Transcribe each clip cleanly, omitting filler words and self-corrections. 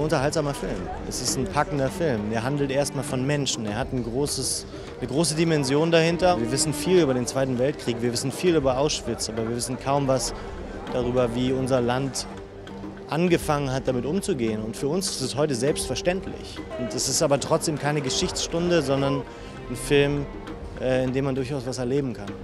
unterhaltsamer Film. Es ist ein packender Film. Der handelt erstmal von Menschen. Er hat eine große Dimension dahinter. Wir wissen viel über den Zweiten Weltkrieg, wir wissen viel über Auschwitz, aber wir wissen kaum was darüber, wie unser Land angefangen hat, damit umzugehen. Und für uns ist es heute selbstverständlich. Und es ist aber trotzdem keine Geschichtsstunde, sondern ein Film, in dem man durchaus was erleben kann.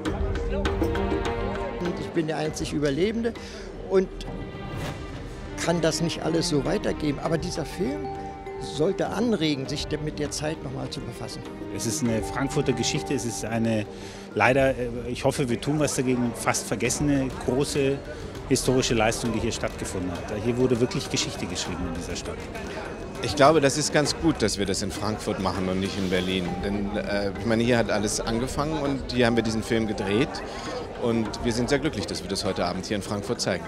Ich bin der einzig Überlebende und kann das nicht alles so weitergeben. Aber dieser Film sollte anregen, sich mit der Zeit noch mal zu befassen. Es ist eine Frankfurter Geschichte, es ist eine leider, ich hoffe, wir tun was dagegen, fast vergessene, große historische Leistung, die hier stattgefunden hat. Hier wurde wirklich Geschichte geschrieben in dieser Stadt. Ich glaube, das ist ganz gut, dass wir das in Frankfurt machen und nicht in Berlin. Denn ich meine, hier hat alles angefangen und hier haben wir diesen Film gedreht. Und wir sind sehr glücklich, dass wir das heute Abend hier in Frankfurt zeigen.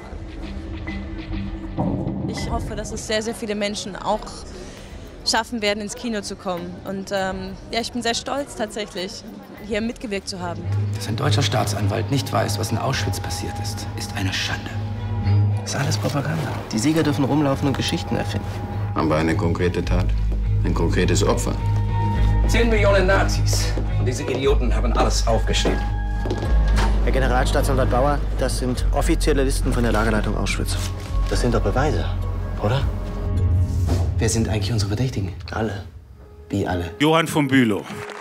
Ich hoffe, dass es sehr, sehr viele Menschen auch schaffen werden, ins Kino zu kommen. Und ja, ich bin sehr stolz tatsächlich, hier mitgewirkt zu haben. Dass ein deutscher Staatsanwalt nicht weiß, was in Auschwitz passiert ist eine Schande. Das ist alles Propaganda. Die Sieger dürfen rumlaufen und Geschichten erfinden. Haben wir eine konkrete Tat, ein konkretes Opfer. 10 Millionen Nazis. Und diese Idioten haben alles aufgeschrieben. Herr Generalstaatsanwalt Bauer, das sind offizielle Listen von der Lagerleitung Auschwitz. Das sind doch Beweise, oder? Wer sind eigentlich unsere Verdächtigen? Alle. Wie alle? Johann von Bülow.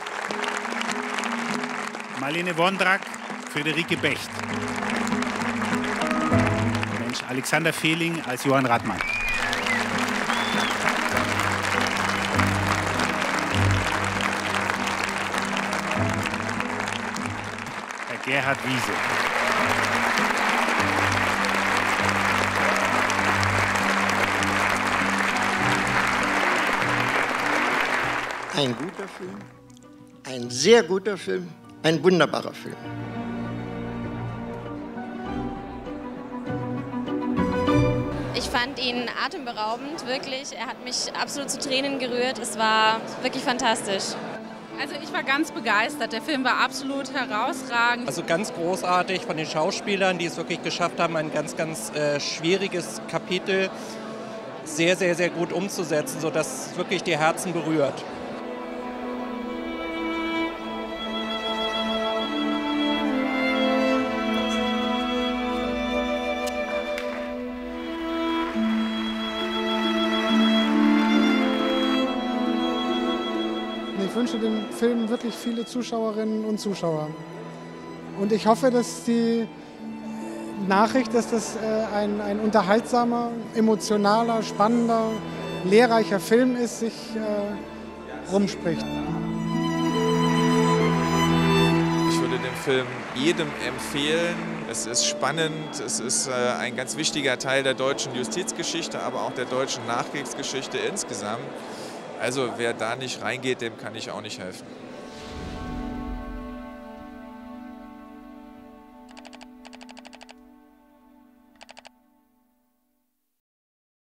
Marlene Wondrak, Friederike Becht. Mensch, Alexander Fehling als Johann Radmann. Gerhard Wiese. Ein guter Film, ein sehr guter Film, ein wunderbarer Film. Ich fand ihn atemberaubend, wirklich. Er hat mich absolut zu Tränen gerührt. Es war wirklich fantastisch. Also ich war ganz begeistert. Der Film war absolut herausragend. Also ganz großartig von den Schauspielern, die es wirklich geschafft haben, ein ganz, ganz schwieriges Kapitel sehr, sehr, sehr gut umzusetzen, sodass es wirklich die Herzen berührt. Ich wünsche dem Film wirklich viele Zuschauerinnen und Zuschauer. Und ich hoffe, dass die Nachricht, dass das ein unterhaltsamer, emotionaler, spannender, lehrreicher Film ist, sich rumspricht. Ich würde den Film jedem empfehlen. Es ist spannend, es ist ein ganz wichtiger Teil der deutschen Justizgeschichte, aber auch der deutschen Nachkriegsgeschichte insgesamt. Also wer da nicht reingeht, dem kann ich auch nicht helfen.